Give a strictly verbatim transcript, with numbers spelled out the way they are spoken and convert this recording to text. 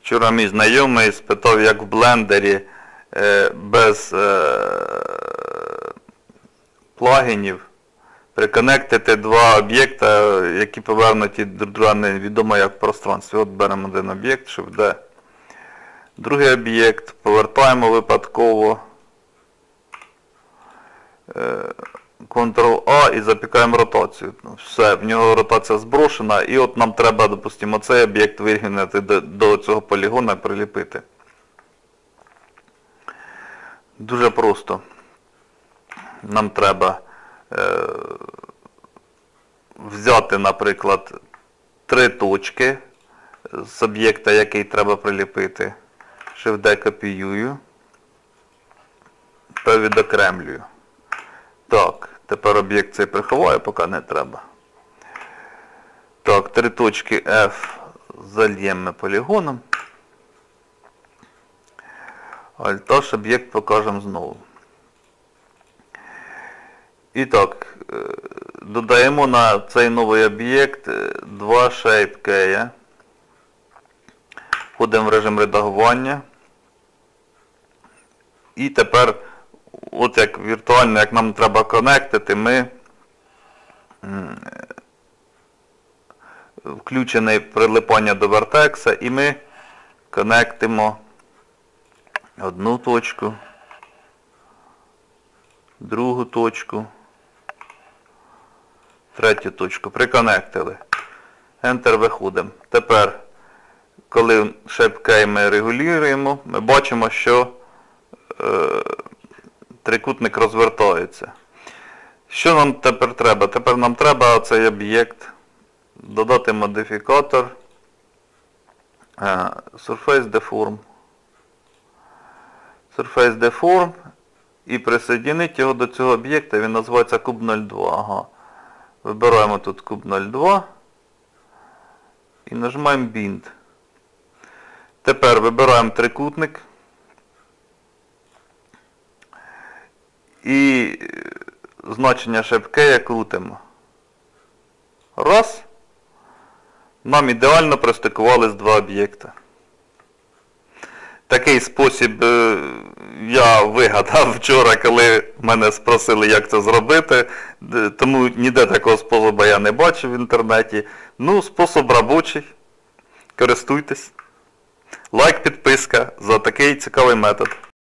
Вчора мій знайомий спитав, як в блендері е, без е, плагінів приконектити два об'єкта, які повернуті друг друга невідомо як в пространстві. От беремо один об'єкт, щоб де другий об'єкт, повертаємо випадково, контрол А і запікаємо ротацію. Все, в нього ротація зброшена, і от нам треба, допустимо, цей об'єкт вирівняти до, до цього полігона і приліпити. Дуже просто. Нам треба е, взяти, наприклад, три точки з об'єкта, який треба приліпити. Shift-D копіюю та відокремлюю. Так, тепер об'єкт цей приховаю, поки не треба. Так, три точки F зальємо полігоном. Alt-H об'єкт покажемо знову. І так, додаємо на цей новий об'єкт два Shape Key. Входимо в режим редагування. І тепер, от як віртуально, як нам треба конектити, ми включене прилипання до вертекса, і ми конектимо одну точку, другу точку, третю точку. Приконектили. Enter, виходимо. Тепер, коли Shape Key ми регулюємо, ми бачимо, що е, трикутник розвертається. Що нам тепер треба? Тепер нам треба цей об'єкт додати модифікатор е, Surface Deform. Surface Deform і присоединити його до цього об'єкта, він називається куб нуль два. Ага. Вибираємо тут куб нуль два і нажимаємо Bind. Тепер вибираємо трикутник і значення Shape Key крутимо. Раз. Нам ідеально пристикувались два об'єкта. Такий спосіб я вигадав вчора, коли мене спросили, як це зробити. Тому ніде такого способу я не бачив в інтернеті. Ну, спосіб робочий. Користуйтесь. Лайк, підписка за такий цікавий метод.